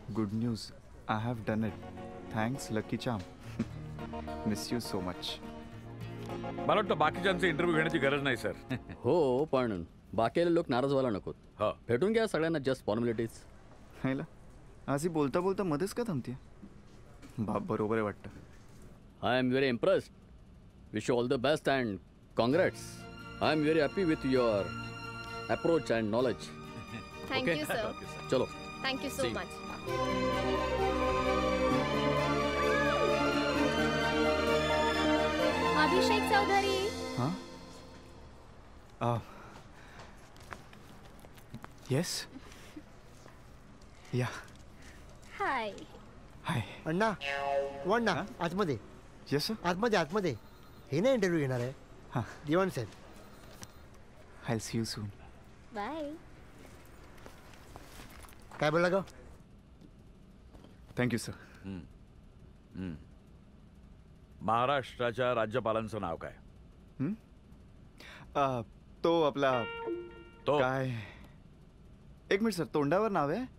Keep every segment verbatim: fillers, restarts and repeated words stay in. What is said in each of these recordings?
Good news, I have done it. Thanks lucky charm. Miss you so much. मला वाटतं बाकीच्यांचे interview घेण्याची गरज नाही सर. हो, पण बाकीचे लोक नाराज व्हायला नकोत. हो, भेटून घ्या सगळ्यांना, जस्ट फॉर्मॅलिटीज. हायला आज ही बोलता बोलता मध्येच का थांबते? बाप बरोबर आहे वाटतं. I am very impressed. Wish you all the best and congrats. I am very happy with your approach and knowledge. Thank you sir. चलो, thank you so much. Abhishek Chaudhary. हां येस या. हाय. हाय अण्णा वन ना आतमध्ये. येस आतमध्ये आतमध्ये. हे ना इंटरव्ह्यू घेणार आहे. हां दिवाण साहेब. I see you soon. Bye. काय बोलला ग? Thank you sir. महाराष्ट्राच्या राज्यपालांचं नाव काय? तो आपला तो काय, एक मिनिट सर, तोंडावर नाव आहे.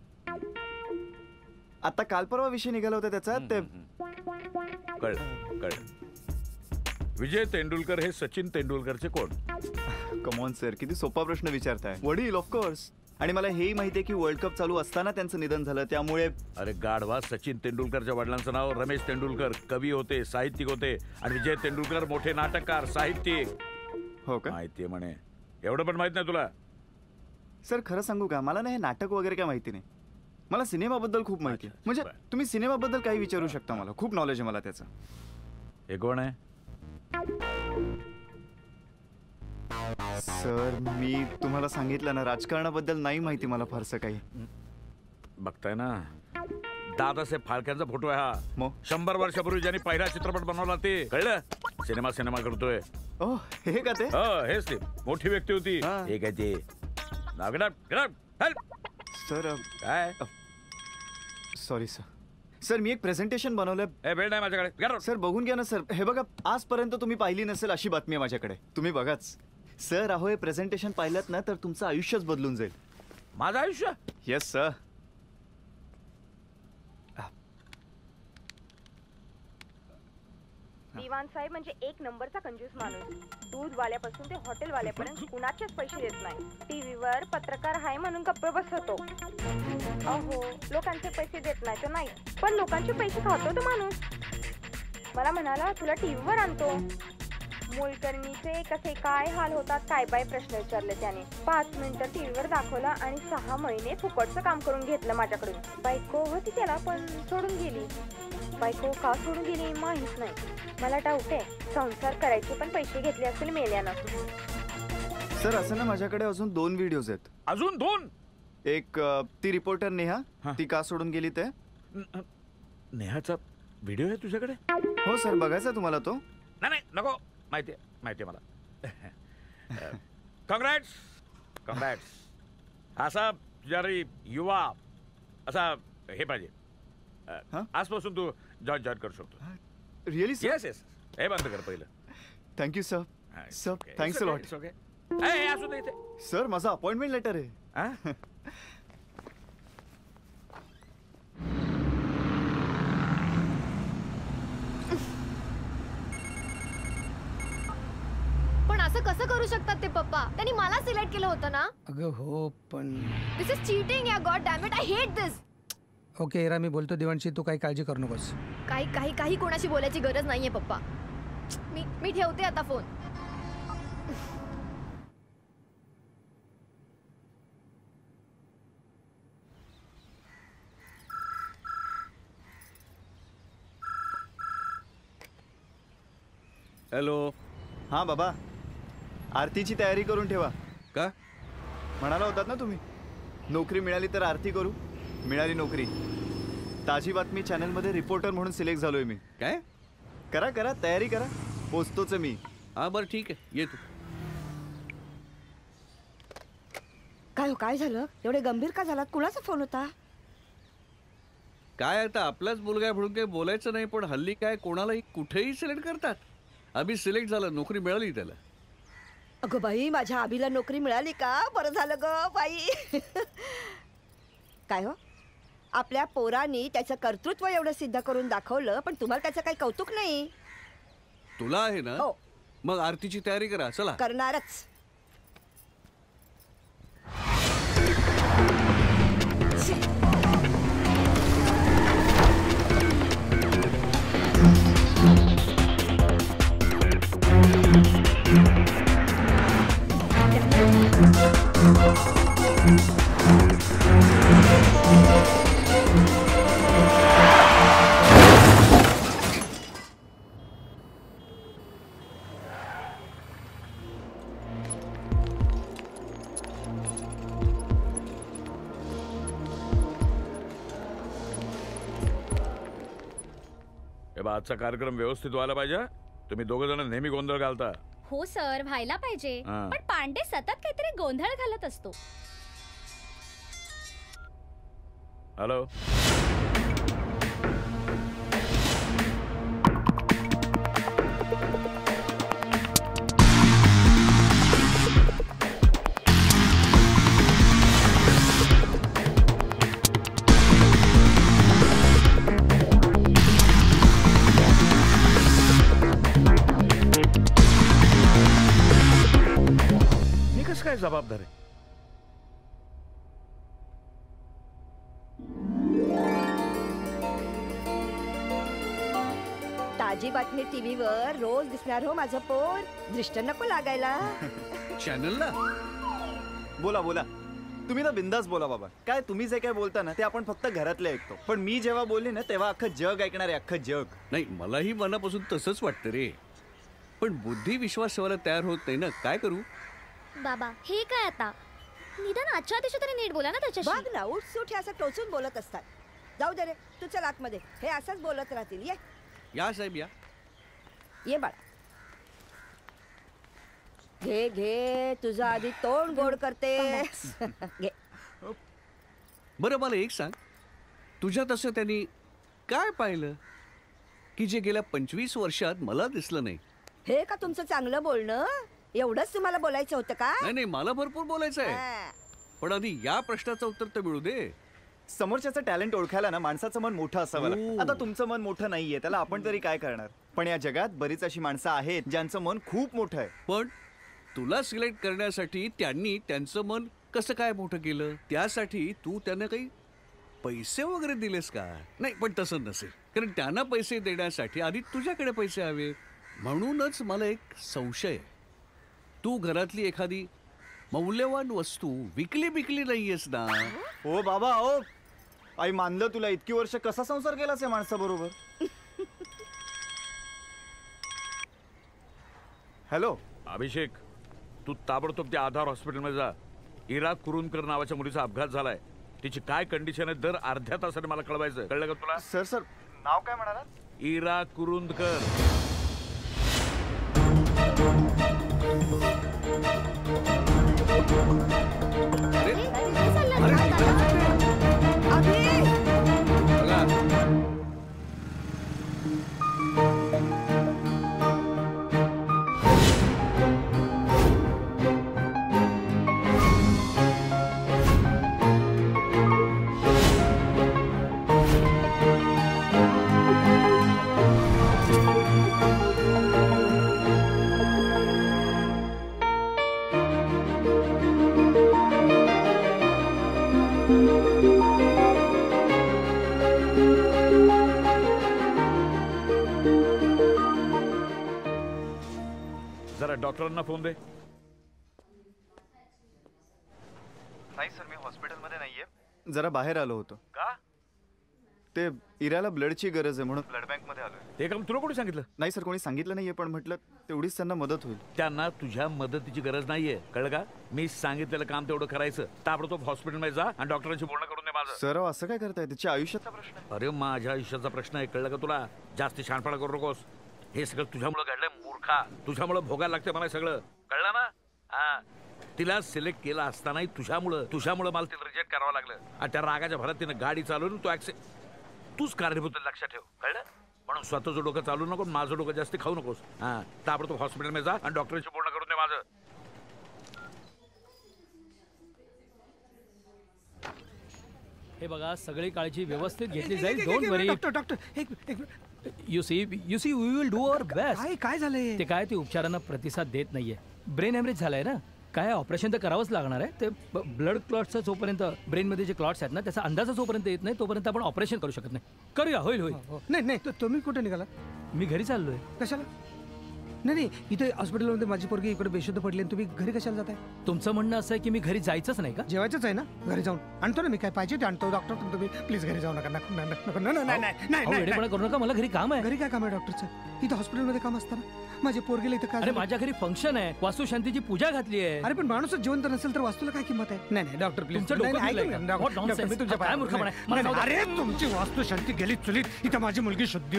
आता काल परवा विषय निघाला होता त्याचा. ते कळलं कळलं. विजय तेंडुलकर हे सचिन तेंडुलकरचे कोण? कमॉन सर, किती सोपा प्रश्न विचारताय. वडील ऑफकोर्स. आणि मला हेही माहिती आहे की वर्ल्ड कप चालू असताना त्यांचं निधन झालं, त्यामुळे. अरे गाढवा, सचिन तेंडुलकरच्या वडिलांचं नाव रमेश तेंडुलकर, कवी होते, साहित्यिक होते. आणि विजय तेंडुलकर मोठे नाटककार, साहित्यिक. हो का? माहितीये म्हणे. एवढं पण माहित नाही तुला? सर खरं सांगू का, मला ना हे नाटक वगैरे काय माहिती नाही. मला सिनेमाबद्दल खूप माहिती आहे. म्हणजे तुम्ही सिनेमाबद्दल काही विचारू शकता, मला खूप नॉलेज आहे मला त्याचं. हे कोण आहे? सर मी तुम्हाला सांगितलं ना, राजकारणाबद्दल नाही माहिती मला फारसं काही. बघताय ना, दादासाहेब फाळक्यांचा फोटो आहे हा. मग शंभर वर्षापूर्वी ज्यांनी पहिला चित्रपट बनवला ते, कळलं? सिनेमा सिनेमा करतोय. ओ हे का ते? हो हेच ते. मोठी व्यक्ती होती. हे काय ते? सर काय? Sorry sir. सर मी एक प्रेझेंटेशन बनवलंय. ए वेळ नाही माझ्याकडे. सर बघून घ्या ना सर. हे बघा, आजपर्यंत तुम्ही पाहिली नसेल अशी बातमी आहे माझ्याकडे. तुम्ही बघाच सर. अहो हे प्रेझेंटेशन पाहिलं ना तर तुमचं आयुष्यच बदलून जाईल. माझं आयुष्य? Yes sir. दिवाण साहेब म्हणजे एक नंबरचा कंजूस माणूस. दूधवाल्यापासून ते हॉटेलवाल्यापर्यंत कुणाचेच पैसे देत नाही. टीव्हीवर पत्रकार हाय म्हणून गप्प बसतो. अहो लोकांचे पैसे देत नाही तर नाही, पण लोकांचे पैसे खातो तो माणूस. मला म्हणाला तुला टीव्हीवर आणतो. मोलकरणीचे कसे काय हाल होतात काय बाय प्रश्न विचारले त्याने. पाच मिनिटं टीव्हीवर दाखवला आणि सहा महिने फुकटचं काम करून घेतलं माझ्याकडून. बायको होती त्याला पण सोडून गेली. बायको का सोडून गेली माहीत नाही. मला डाऊट आहे संसार करायचे पण पैसे घेतले असतील मेल्यानं. सर असं ना, माझ्याकडे अजून दोन व्हिडिओज आहेत. अजून दोन? एक ती रिपोर्टर नेहा, ती का सोडून गेली ते. नेहाचा व्हिडिओ आहे तुझ्याकडे? हो सर. बघायचा तुम्हाला तो? नाही नाही नको. माहिती आहे माहिती आहे मला. Congrats congrats. असा जरी युवा असा हे पाहिजे. आजपासून तू जॉईन जॉईन करू शकतो. रिअली? Yes yes. हे बंद कर पहिलं. Thank you sir. Sir thanks a lot. Okay. असू दे इथे. सर माझं अपॉइंटमेंट लेटर आहे. पण असं कसं करू शकतात ते पप्पा? त्यांनी मला सिलेक्ट केलं होतं ना. अगं हो पण this is cheating yeah. God damn it, I hate this. Okay Ira, मी बोलतो दिवाणशी, तू काही काळजी करू नकोस. काही काही काही कोणाशी बोलायची गरज नाहीये पप्पा. मी मी ठेवते आता फोन. हॅलो. हां बाबा, आरतीची तयारी करून ठेवा. का? म्हणाला होतात ना तुम्ही, नोकरी मिळाली तर आरती करू. मिळाली नोकरी. ताजी बातमी चॅनलमध्ये रिपोर्टर म्हणून सिलेक्ट झालोय मी. काय? करा करा, तयारी करा. पोचतोच मी. हा बरं ठीक आहे, ये तू. काय हो, काय झालं? एवढे गंभीर का झालात? कुणाचा फोन होता? काय आता आपलाच मुलगा म्हणून काही बोलायचं नाही, पण हल्ली काय कोणालाही कुठेही सिलेक्ट करतात. अभि सिलेक्ट झाला, नोकरी मिळाली त्याला. अगं बाई, माझ्या अभिला नोकरी मिळाली का? बरं झालं ग बाई. काय हो, आपल्या पोरांनी त्याचं कर्तृत्व एवढं सिद्ध करून दाखवलं, पण तुम्हाला त्याचं काही कौतुक नाही. तुला आहे ना? हो. मग आरतीची तयारी करा चला. करणारच. हे बा, आजचा कार्यक्रम व्यवस्थित व्हायला पाहिजे. तुम्ही दोघ जण नेहमी गोंधळ घालता. हो सर, व्हायला पाहिजे. हा. पण पांडे सतत काहीतरी गोंधळ घालत असतो. हॅलो. मी कसं काय जबाबदार आहे? ताजी बातमी टीव्हीवर रोज दिसणार हो माझं पोर. दृष्ट नको लागायला. चॅनलला बोला बोला, तुम्ही ना बिंदास बोला बाबा. काय तुम्ही जे काय बोलता ना ते आपण फक्त घरातले ऐकतो, पण मी जेव्हा बोलले ना तेव्हा अख्खं जग ऐकणार आहे, अख्खं जग. नाही, मलाही मनापासून तसंच वाटतं रे. पण बुद्धी विश्वास ठेवायला तयार होत नाही ना. काय करू? बाबा हे काय आता? निदान आजच्या दिवशी तरी नीट बोला ना त्याच्याशी. बघ ना, उठसूट हे असं टोचून बोलत असतात. जाऊ दे रे, तू चल आतमध्ये. हे असंच बोलत राहतील. ये या साहेब या. ये बाळा. घे घे, तुझं आधी तोंड गोड करते. घे. बरं मला एक सांग, तुझ्यात असं त्यांनी काय पाहिलं की जे गेल्या पंचवीस वर्षात मला दिसलं नाही? हे का तुमचं चांगलं बोलणं? एवढंच तुम्हाला बोलायचं होतं का? नाही नाही, मला भरपूर बोलायचं आहे. हा. पण आधी या प्रश्नाचं उत्तर तर मिळू दे. समोरच्याचं टॅलेंट ओळखायला ना माणसाचं मन मोठं असावं लागतं. ओ. आता तुमचं मन मोठं नाहीये, त्याला आपण तरी काय करणार. पण या जगात बरीच अशी माणसं आहेत ज्यांचं मन खूप मोठं आहे. पण तुला सिलेक्ट करण्यासाठी त्यांनी त्यांचं मन कसं काय मोठं केलं? त्यासाठी तू त्यांना काही पैसे वगैरे दिलेस का? नाही, पण तसं नसेल, कारण त्यांना पैसे देण्यासाठी आधी तुझ्याकडे पैसे हवे. म्हणूनच मला एक संशय आहे, तू घरातली एखादी मौल्यवान वस्तू विकली बिकली नाहीयेस ना? हो बाबा, हो आई, मानलं तुला. इतकी वर्ष कसा संसार केलास या माणसाबरोबर? हॅलो अभिषेक, तू ताबडतोब त्या आधार हॉस्पिटलमध्ये जा. इरा कुरुंदकर नावाच्या मुलीचा अपघात झालाय. तिची काय कंडिशन आहे दर अर्ध्या तासाने मला कळवायचं. कळलं का तुला? सर सर नाव काय म्हणाला? इरा कुरुंदकर. अरे काय चाललंय? अरे, काय झालं? अभि! बघा, जरा डॉक्टरांना फोन दे. नाही सर, मी हॉस्पिटलमध्ये नाहीये, जरा बाहेर आलो होतो. का? ते इराला ब्लडची गरज आहे म्हणून ब्लड बँक मध्ये आलोय. ते काम तुला कोणी सांगितलं? नाही सर, कोणी सांगितलं नाहीये, पण म्हटलं तेवढीच त्यांना मदत होईल. त्यांना तुझ्या मदतीची गरज नाहीये, कळलं का? मी सांगितलेलं काम तेवढं करायचं. ताबडतोब हॉस्पिटलमध्ये जा आणि डॉक्टरांशी बोलणं करून दे माझं. सर असं काय करताय? त्याच्या आयुष्याचा प्रश्न आहे. अरे माझ्या आयुष्याचा प्रश्न आहे, कळलं का तुला? जास्त शहाणपणा करू नकोस. हे सगळं तुझ्यामुळे घडलंय मूर्खा. तुझ्यामुळे भोगायला लागतं मला सगळं, कळलं ना? हा, तिला सिलेक्ट केला असतानाही तुझ्यामुळं तुझ्यामुळं मला तिला रिजेक्ट करावं लागलं. आणि त्या रागाच्या भरात तिनं गाडी चालवून तो ऍक्सिडेंट. तूच कारणीभूत, लक्षात ठेव, कळलं? म्हणून स्वतःचं डोकं चालू नको, माझं डोकं जास्त खाऊ नकोस. हा, ताबडतोब हॉस्पिटलमध्ये जा आणि डॉक्टरांशी बोलणं करून दे माझं. हे बघा सगळी काळजी व्यवस्थित घेतली जाईल. Don't worry. डॉक्टर डॉक्टर एक एक you see you see we will do our best. काय काय झालंय? ते काय ते उपचारांना प्रतिसाद देत नाहीये. ब्रेन हॅमरेज झालाय ना. काय ऑपरेशन तर करावंच लागणार आहे. ते ब्लड क्लॉट्सचा जोपर्यंत ब्रेनमध्ये जे क्लॉट्स आहेत ना त्याचा अंदाज जोपर्यंत येत नाही तोपर्यंत आपण ऑपरेशन करू शकत नाही. करूया, होईल होईल. नाही नाही तो- तुम्ही कुठे निघाला? मी घरी चाललोय. कशाला? नाही नाही इथे हॉस्पिटलमध्ये माझी पोरगी इकडे बेशुद्ध पडली आणि तुम्ही घरी कशाला जाताय? तुमचं म्हणणं असं आहे की मी घरी जायचंच नाही का? जेवायचंच आहे ना. घरी जाऊन आणतो ना मी. काय पाहिजे ते आणतो. डॉक्टर तुम्ही प्लीज घरी जाऊ नका. नको नको नको नाही नाही नाही अहो, वेडेपणा करू नका. मला घरी काम आहे. घरी काय काम आहे डॉक्टरचं? इथं हॉस्पिटलमध्ये काम असतं ना. माझ्या पोरगीला इथं काय अरे माझ्या घरी फंक्शन आहे. वास्तुशांतीची पूजा घातली आहे. अरे पण माणूसच जिवंत नसेल तर वास्तूला काय किंमत आहे? नाही नाही डॉक्टर प्लीज. तुमचं डोकं फिरलंय का? What nonsense. काय मूर्खपणा आहे? मला जाऊ द्या. अरे तुमची वास्तुशांती गेली चुलीत. इथं माझी मुलगी शुद्धी.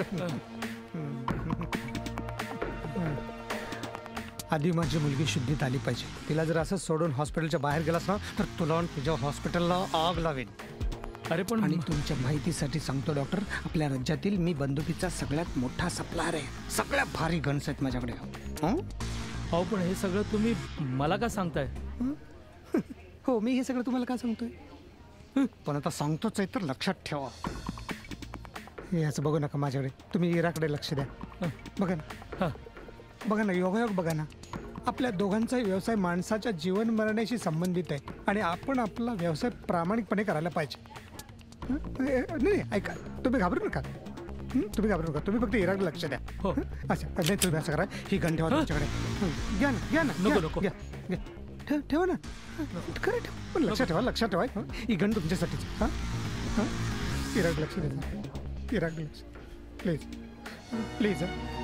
आधी माझी मुलगी शुद्धीत आली पाहिजे. तिला जर असं सोडून हॉस्पिटलच्या बाहेर गेलास ना तर तुला आणि तुझ्या हॉस्पिटलला आग लावेल. अरे पण आणि तुमच्या माहितीसाठी सांगतो डॉक्टर, आपल्या राज्यातील मी बंदुकीचा सगळ्यात मोठा सप्लायर आहे. सगळ्यात भारी गन्स आहेत माझ्याकडे. हं? अहो पण हे सगळं तुम्ही मला का सांगताय? हो मी हे सगळं तुम्हाला का सांगतोय? पण आता सांगतोच आहे तर लक्षात ठेवा. हे असं बघू नका माझ्याकडे. तुम्ही इराकडे लक्ष द्या. बघा ना बघा ना योगायोग बघा ना. आपल्या दोघांचाही व्यवसाय माणसाच्या जीवन मरण्याशी संबंधित आहे आणि आपण आपला व्यवसाय प्रामाणिकपणे करायला पाहिजे. नाही ऐका तुम्ही घाबरू नका. तुम्ही घाबरू नका. तुम्ही फक्त इराकडे लक्ष द्या. हो अच्छा नाही तुम्ही असं करा. ही गण ठेवा तुमच्याकडे. घ्या ना घ्या ना. नको नको घ्या घ्या ठेव ठेवा ना. खरं ठेवा पण लक्षात ठेवा लक्षात ठेवा. ही गण तुमच्यासाठीच. हां हां इराकडे लक्ष द्या. इराकडे लक्ष प्लीज प्लीज.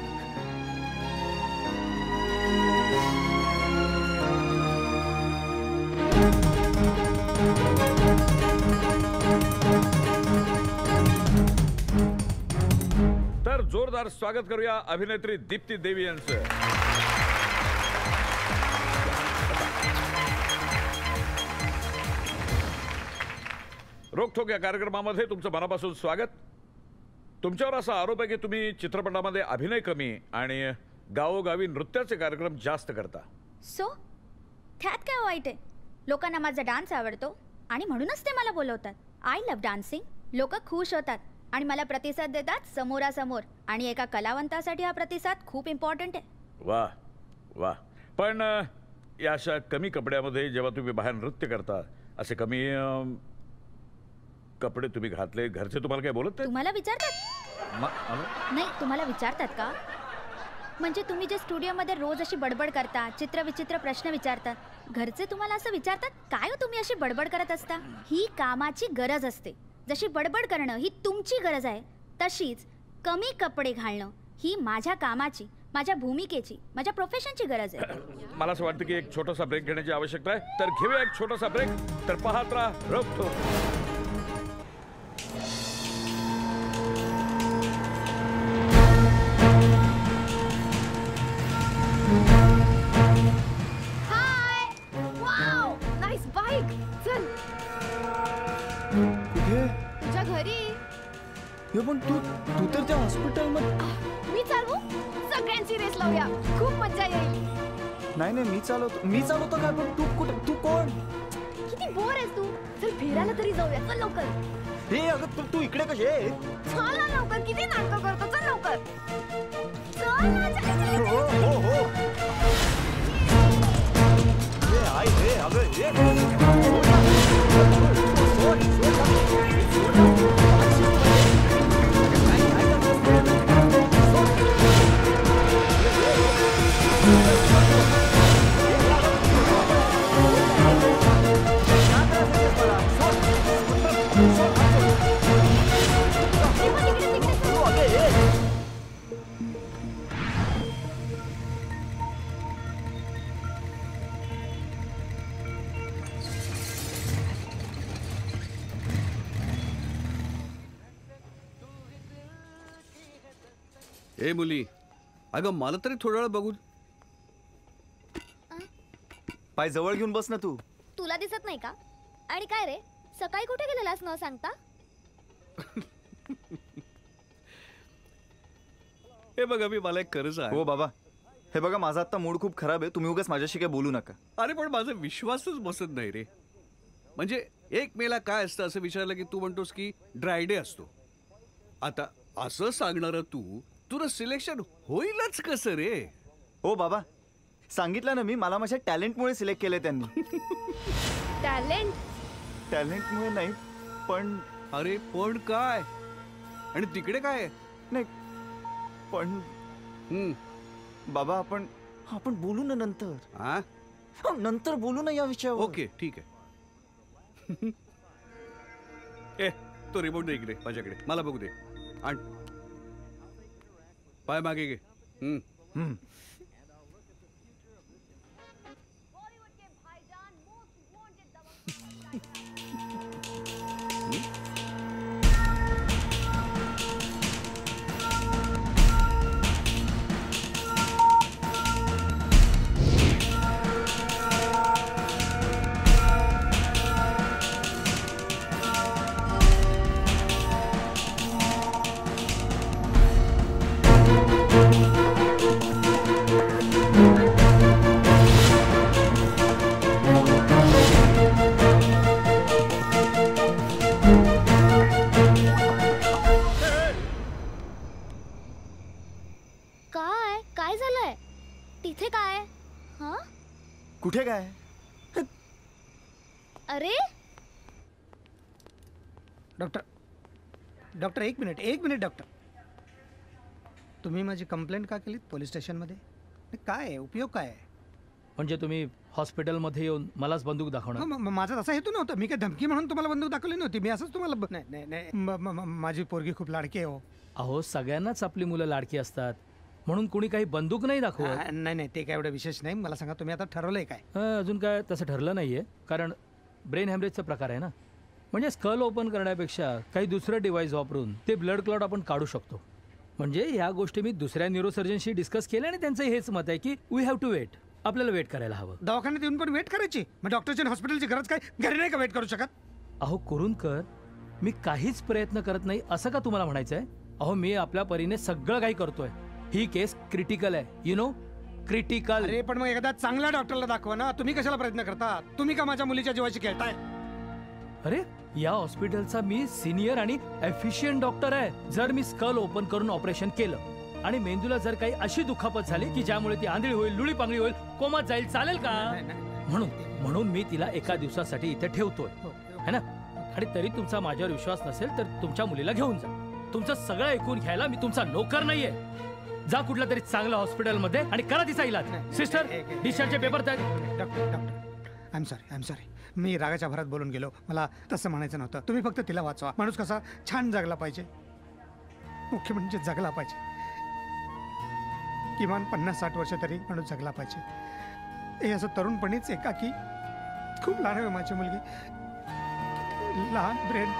तर जोरदार स्वागत करूया अभिनेत्री दीप्ती देवी यांचं. रोखोक या कार्यक्रमामध्ये तुमचं मनापासून स्वागत. तुमच्यावर असा आरोप आहे की तुम्ही चित्रपटामध्ये अभिनय कमी आणि गावोगावी नृत्याचे कार्यक्रम जास्त करता. सो त्यात काय वाईट आहे? लोकांना माझा डान्स आवडतो आणि म्हणूनच ते मला बोलवतात. I love dancing. लोक खुश होतात आणि मला प्रतिसाद देतात समोरासमोर. आणि एका कलावंतासाठी हा प्रतिसाद खूप इम्पॉर्टंट आहे. वा वा. पण अ, या अशा कमी कपड्यामध्ये जेव्हा तुम्ही बाहेर नृत्य करता असे कमी अ, कपडे तुम्ही घातले, घरचे तुम्हाला काय बोलत नाही? तुम्हाला विचारतात? नाही तुम्हाला विचारतात का? म्हणजे तुम्ही जे स्टुडिओमध्ये रोज अशी बडबड करता, चित्रविचित्र प्रश्न विचारतात, घरचे तुम्हाला असं विचारतात काय हो तुम्ही अशी बडबड करत असता? ही कामाची गरज असते. जशी बडबड करणं ही तुमची गरज आहे तशीच कमी कपडे घालणं ही माझ्या कामाची, माझ्या भूमिकेची, माझ्या प्रोफेशनची गरज आहे. मला असं वाटतं की एक छोटासा ब्रेक घेण्याची आवश्यकता आहे. तर घेऊया एक छोटासा ब्रेक. तर पाहत राहा रोखोक. तुझ्या घरी. पण तू तू तर त्या हॉस्पिटलमध्ये. मी चालवू. सगळ्यांची रेस लावूया. खूप मजा येईल. नाही नाही मी चालवतो. मी चालवतो काय? पण तू कुठे? तू कोण? किती बोर आहेस तू. चल फिरायला तरी जाऊया. चल लवकर. हे अगं तू तू इकडे कशी आहे? चल ना लवकर. किती नाटक करतो. चल लवकर. चल ना. चल, चल, हो चल. हो हो. हे आई हे अगं हे. ए मुली, अगं मला तरी थोडा वेळ बघू. पाय जवळ घेऊन बस ना तू. तुला दिसत नाही का? आणि काय रे सकाळी कुठे गेलेलास न सांगता? हे बघा मी मला एक कर्ज आहे. हो बाबा हे बघा माझा आता मूड खूप खराब आहे. तुम्ही उगाच माझ्याशी काय बोलू नका. अरे पण माझा विश्वासच बसत नाही रे. म्हणजे एक मेला काय असतं असं विचारलं की तू म्हणतोस की ड्राय डे असतो. आता असं सांगणार तू तुला सिलेक्शन होईलच कसं रे? हो बाबा, सांगितलं ना मी, मला माझ्या टॅलेंटमुळे सिलेक्ट केले त्यांनी. टॅलेंट टॅलेंटमुळे नाही, पण अरे पण काय? आणि तिकडे काय आहे? नाही पण हम्म, बाबा आपण आपण बोलू ना नंतर. हा हो, नंतर बोलू ना या विषयावर. ओके ठीक आहे. ए तो रिमोट दे इकडे माझ्याकडे, मला बघू दे. आण पाय मागे घे. हम्म हम्म. काय काय झालंय तिथे? काय हा? कुठे काय? अरे डॉक्टर डॉक्टर एक मिनिट एक मिनिट डॉक्टर, तुम्ही माझी कंप्लेंट का केलीत पोलीस स्टेशनमध्ये? काय आहे, उपयोग काय आहे? म्हणजे तुम्ही हॉस्पिटलमध्ये येऊन मलाच बंदूक दाखवणार? म- म- माझा तसा हेतू नव्हता. मी काय धमकी म्हणून तुम्हाला बंदूक दाखवली नव्हती. मी असंच तुम्हाला ब- नाही नाही नाही म- म- म- माझी पोरगी खूप लाडकी आहे हो. अहो सगळ्यांनाच आपली मुलं लाडकी असतात म्हणून कुणी काही बंदूक नाही दाखवत. आ, नाही नाही ते काय एवढं विशेष नाही. मला सांगा तुम्ही आता ठरवलंय काय? अं, अजून काय तसं ठरलं नाहीये, कारण ब्रेन हॅमरेजचा प्रकार आहे ना. म्हणजे स्कल ओपन करण्यापेक्षा काही दुसरं डिव्हाइस वापरून ते ब्लड क्लॉट आपण काढू शकतो. म्हणजे ह्या गोष्टी मी दुसऱ्या न्यूरोसर्जनशी डिस्कस केल्या आणि त्यांचं हेच मत आहे की वी हॅव टू वेट, आपल्याला वेट करायला हवं. दवाखान्यात येऊन पण वेट करायची? मग डॉक्टरच्या हॉस्पिटलची गरज काय? घरी नाही का वेट करू शकत? अहो कुरुंदकर, मी काहीच प्रयत्न करत नाही असं का तुम्हाला म्हणायचं आहे? अहो मी आपल्या परीने सगळं काही करतोय. ही केस क्रिटिकल आहे, यु नो, क्रिटिकल. अरे पण मग एकदा चांगल्या डॉक्टरला दाखवा ना. तुम्ही कशाला प्रयत्न करता? तुम्ही का माझ्या मुलीच्या जीवाशी खेळताय? अरे या हॉस्पिटलचा मी सिनियर आणि एफिशियंट डॉक्टर आहे. जर मी स्कल ओपन करून ऑपरेशन केलं आणि मेंदूला जर काही अशी दुखापत झाली की ज्यामुळे ती आंधळी होईल, लुळी पांगळी होईल, कोमात जाईल, चालेल का? म्हणून म्हणून मी तिला एका दिवसासाठी इथे ठेवतोय, है ना? आणि तरी तुमचा माझ्यावर विश्वास नसेल तर तुमच्या मुलीला घेऊन जा. तुमचं सगळं ऐकून घ्यायला मी तुमचा नोकर नाहीये. जा कुठल्या तरी चांगल्या हॉस्पिटलमध्ये आणि करा तिचा इलाज. सिस्टर, डिस्चार्जचे पेपर द्या. Doctor doctor I am sorry I am sorry मी रागाच्या भरात बोलून गेलो. मला तसं म्हणायचं नव्हतं. तुम्ही फक्त तिला वाचवा. माणूस कसा छान जगला पाहिजे, मुख्य म्हणजे जगला पाहिजे. किमान पन्नास साठ वर्ष तरी माणूस जगला पाहिजे. हे असं तरुणपणीच एकाकी खूप लहान आहे माझी मुलगी, लहान ब्रेन.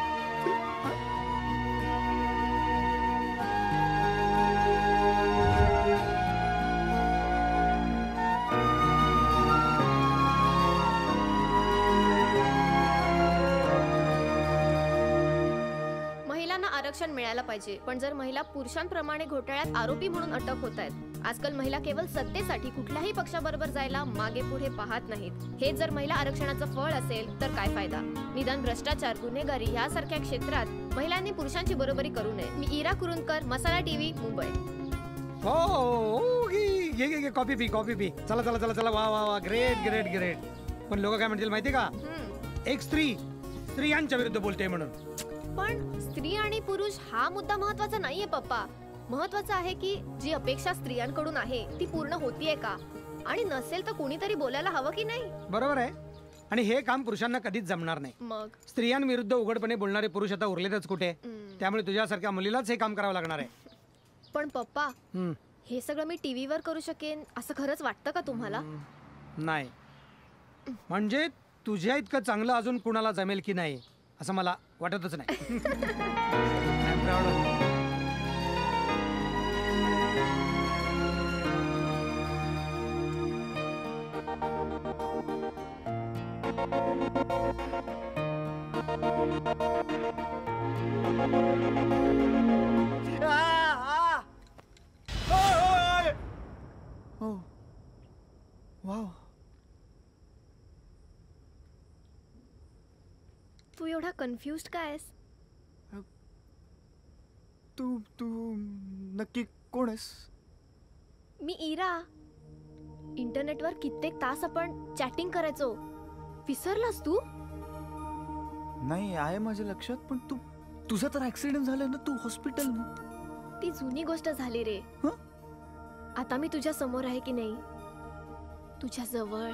महिलांना आरक्षण मिळायला पाहिजे, पण जर महिला पुरुषांप्रमाणे घोटाळ्यात आरोपी म्हणून अटक होत आहेत. आजकाल महिला केवळ सत्तेसाठी कुठल्याही पक्षाबरोबर जायला मागे पुढे पाहत नाहीत. हे जर महिला आरक्षणाचं फळ असेल तर काय फायदा? निदान भ्रष्टाचार, गुन्हेगारी यासारख्या क्षेत्रात महिलांनी पुरुषांची बरोबरी करू नये. मी इरा कुरुंदकर, मसाला टीव्ही, मुंबई. हो घे घे घे कॉफी पी कॉफी पी. चला चला चला चला वा वा वा ग्रेट ग्रेट ग्रेट. पण लोक काय म्हणतील माहिती का? हम्म. एक स्त्री स्त्रियांच्या विरुद्ध बोलते म्हणून. पण स्त्री आणि पुरुष हा मुद्दा महत्वाचा नाहीये पप्पा. महत्वाचं आहे की जी अपेक्षा स्त्रियांकडून आहे ती पूर्ण होतीये का? आणि नसेल तर कोणीतरी बोलायला हवं की नाही? बरोबर आहे. आणि हे काम पुरुषांना कधीच जमणार नाही. मग स्त्रियांविरुद्ध उघडपणे बोलणारे पुरुष आता उरलेतच कुठे? हम्म. त्यामुळे तुझ्यासारख्या मुलीलाच हे काम करावं लागणार आहे. पण पप्पा, हम्म. हे सगळं मी टीव्हीवर करू शकेन असं खरंच वाटतं का तुम्हाला? नाही म्हणजे तुझ्या इतकं चांगलं अजून कुणाला जमेल की नाही असं मला वाटतच नाही. I'm proud of you. Oh. Wow. तू एवढा कन्फ्युज्ड काय आहेस? तू तू नक्की कोण आहेस? मी इरा. इंटरनेटवर कित्येक तास आपण चॅटिंग करायचो. विसरलास तू? नाही आहे माझ्या लक्षात, पण तू तुझा तर ऍक्सिडेंट झाला ना, तू हॉस्पिटल. ती जुनी गोष्ट झाली रे. आता मी तुझ्या समोर आहे की नाही, तुझ्या जवळ.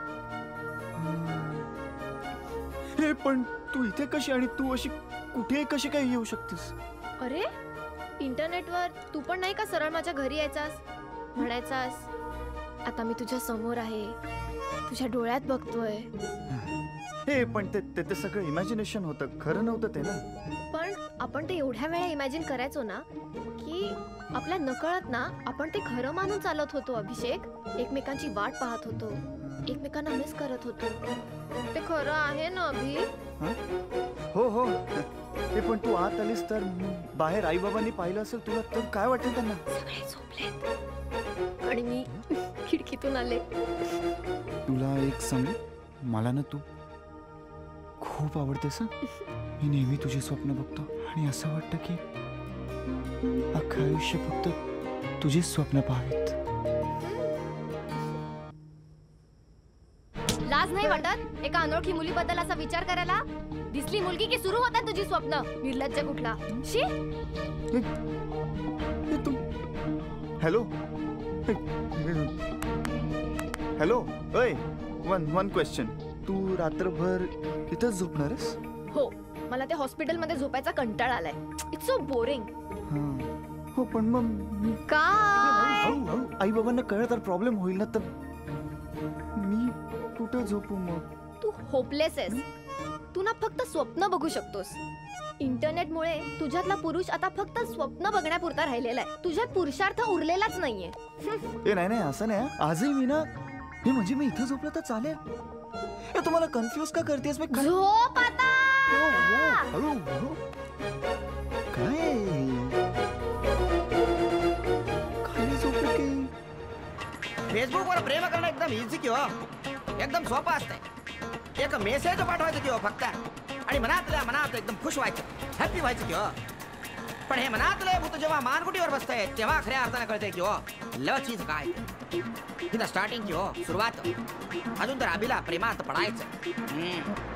हे पण तू इथे कशी आणि तू अशी कुठे कशी काय येऊ शकतेस? अरे इंटरनेटवर तू पण नाही का सरळ माझ्या घरी यायचास, म्हणायचास आता मी तुझ्या समोर आहे, तुझ्या डोळ्यात बघतोय. हे पण ते ते सगळं इमॅजिनेशन होतं, खरं नव्हतं ते ना. पण आपण ते एवढ्या वेळा इमॅजिन करायचो ना की आपल्या नकळत ना आपण ते खरं मानून चालत होतो. अभिषेक, एकमेकांची वाट पाहत होतो, एकमेकांना मिस करत होतो. ते खरं आहे ना अभि? हो हो. हे पण तू आत आलीस तर बाहेर आई बाबांनी पाहिलं असेल तुला, तर काय वाटेल त्यांना? सगळे झोपलेत आणि मी खिडकीतून आले. तुला एक सांगू, मला ना तू खूप आवडतेस. मी नेहमी तुझे स्वप्न बघतो आणि असं वाटतं की अख्खं आयुष्य फक्त तुझे स्वप्न पाहावेत. लाज नाही वाटत एका अनोळखी मुलीबद्दल असा विचार करायला? दिसली मुलगी की सुरू होतात तुझी स्वप्न. निर्लज्ज कुठला. शी. Hello hello. ओय, वन वन क्वेश्चन. तू रात्रभर इथंच झोपणार आहेस? हो, मला ते हॉस्पिटलमध्ये झोपायचा कंटाळा आलाय. It's so boring. हो पण मग काय आई बाबांना कळलं तर प्रॉब्लेम होईल ना, तर मी कुठं झोपू मग? तू होपलेस आहेस. तू ना फक्त स्वप्न बघू शकतोस. इंटरनेटमुळे तुझ्यातला पुरुष आता फक्त स्वप्न बघण्यापुरता राहिलेला आहे. तुझ्यात पुरुषार्थ उरलेलाच नाहीये. ए नाही नाही, असं नाही. आजही मी ना, हे म्हणजे मी इथं झोपलं तर चालेल. ए तुम्हाला कन्फ्युज का करतेस? मी झोप आता. हळू हळू. काय खाली झोपलं की? फेसबुकवर प्रेम करणं एकदम इझी की हो, एकदम सोपं असतंय. एक मेसेज पाठवायचं की हो फक्त, आणि मनातल्या मनात एकदम खुश व्हायचं, हॅपी व्हायचं की हो. पण हे मनातले भूत जेव्हा मानगुटीवर बसतंय तेव्हा खऱ्या अर्थानं कळतंय की हो लव चीज काय. ही स्टार्टिंग की हो, सुरुवात. अजून तर अभिला प्रेमात पडायचं.